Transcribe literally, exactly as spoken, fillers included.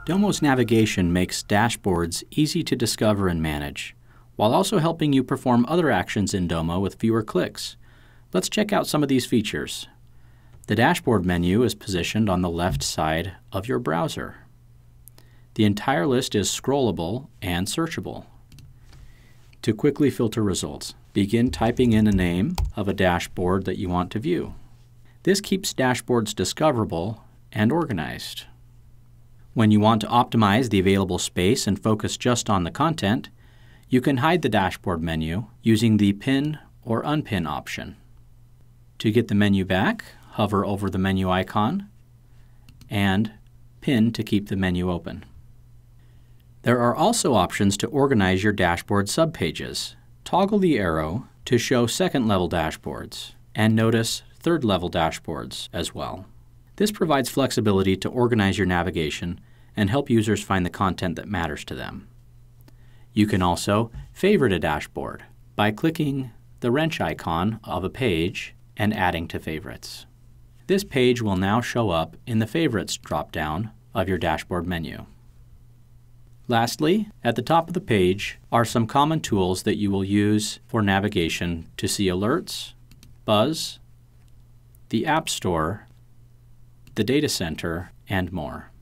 Domo's navigation makes dashboards easy to discover and manage, while also helping you perform other actions in Domo with fewer clicks. Let's check out some of these features. The dashboard menu is positioned on the left side of your browser. The entire list is scrollable and searchable. To quickly filter results, begin typing in a name of a dashboard that you want to view. This keeps dashboards discoverable and organized. When you want to optimize the available space and focus just on the content, you can hide the dashboard menu using the Pin or Unpin option. To get the menu back, hover over the menu icon and pin to keep the menu open. There are also options to organize your dashboard subpages. Toggle the arrow to show second-level dashboards, and notice third-level dashboards as well. This provides flexibility to organize your navigation and help users find the content that matters to them. You can also favorite a dashboard by clicking the wrench icon of a page and adding to favorites. This page will now show up in the Favorites drop-down of your dashboard menu. Lastly, at the top of the page are some common tools that you will use for navigation to see alerts, Buzz, the App Store, the Data Center, and more.